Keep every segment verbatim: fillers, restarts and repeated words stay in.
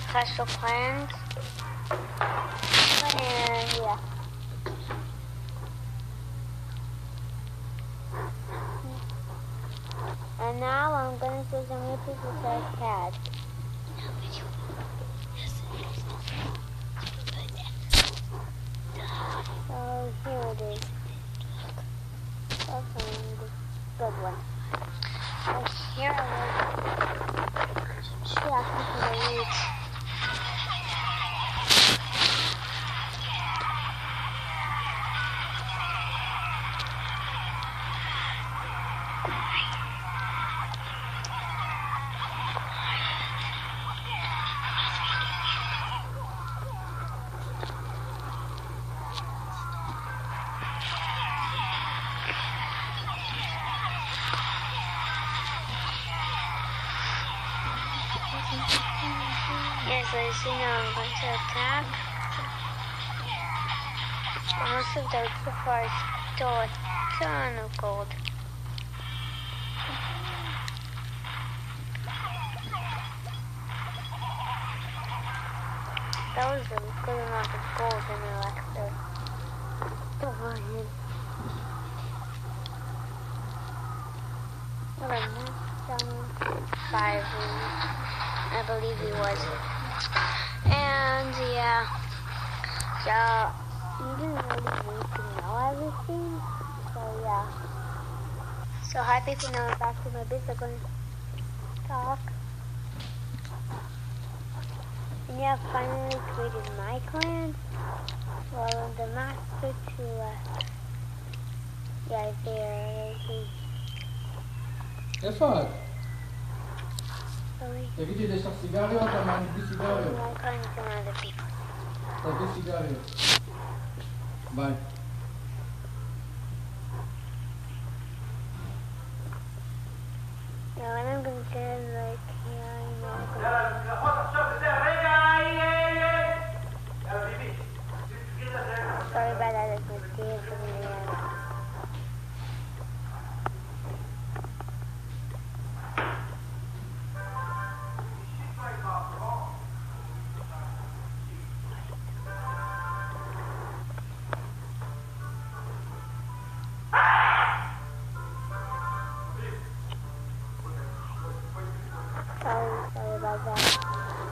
special plans. And yeah. And now I'm gonna say some new people says cat. So here it is. That's a good one. So here it is. She asked me for the roots. Yes, I see now I'm going to attack. Most of those before I stole a ton of gold. That was a good amount of gold in the elixir. Don't mind. What a nice five. I believe he was. And yeah, so you didn't really need to know everything. So yeah. So hi people, now I'm back to my base. I'm going to talk. And yeah, I finally created my clan. Well, the master to uh, yeah, there. Che fai? Sorry. Devi dire sta sigario o ti mangi più sigario? I'm calling some other people. Sta più sigario. Vai. No, and I'm gonna get like, yeah, you know. Sorry about that, it's my kid from the end. Sorry, sorry about that.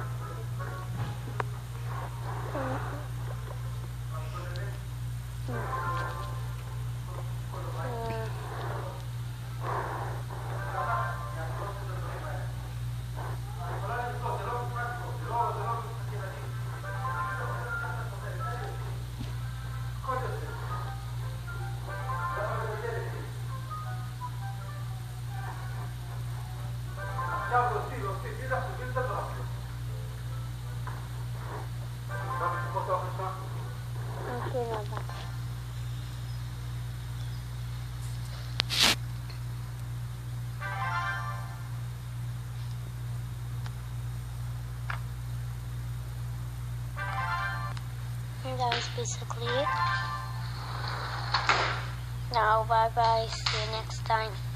Okay, no, but and that was basically it. Now, bye bye. See you next time.